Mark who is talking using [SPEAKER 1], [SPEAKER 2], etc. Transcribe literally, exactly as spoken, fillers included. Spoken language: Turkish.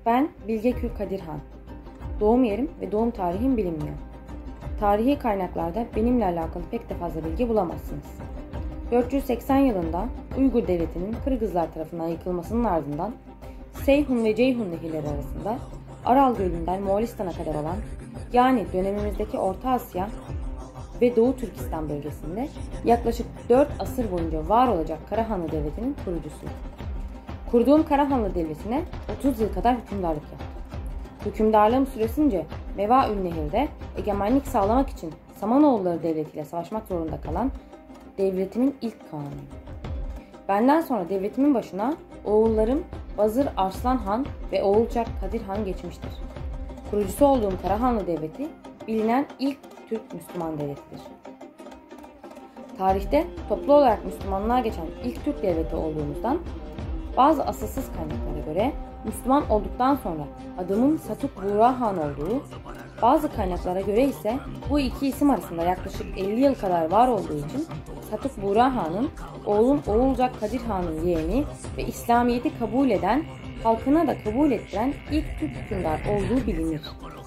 [SPEAKER 1] Ben Bilge Kül Kadir Han. Doğum yerim ve doğum tarihim bilinmiyor. Tarihi kaynaklarda benimle alakalı pek de fazla bilgi bulamazsınız. dört yüz seksen yılında Uygur Devleti'nin Kırgızlar tarafından yıkılmasının ardından Seyhun ve Ceyhun nehirleri arasında Aral Gölü'nden Moğolistan'a kadar olan, yani dönemimizdeki Orta Asya ve Doğu Türkistan bölgesinde yaklaşık dört asır boyunca var olacak Karahanlı Devleti'nin kurucusuyum. Kurduğum Karahanlı Devleti'ne otuz yıl kadar hükümdarlık yaptım. Hükümdarlığım süresince Meva-ül Nehir'de egemenlik sağlamak için Samanoğulları Devleti ile savaşmak zorunda kalan devletimin ilk kağanıyım. Benden sonra devletimin başına oğullarım Bazır Arslan Han ve Oğulcak Kadir Han geçmiştir. Kurucusu olduğum Karahanlı Devleti bilinen ilk Türk Müslüman devletidir. Tarihte toplu olarak Müslümanlığa geçen ilk Türk devleti olduğumuzdan bazı asılsız kaynaklara göre Müslüman olduktan sonra adımın Satuk Buğra Han olduğu, bazı kaynaklara göre ise bu iki isim arasında yaklaşık elli yıl kadar var olduğu için Satuk Buğra Han'ın oğlum Oğulcak Kadir Han'ın yeğeni ve İslamiyet'i kabul eden, halkına da kabul ettiren ilk Türk hükümdar olduğu bilinir.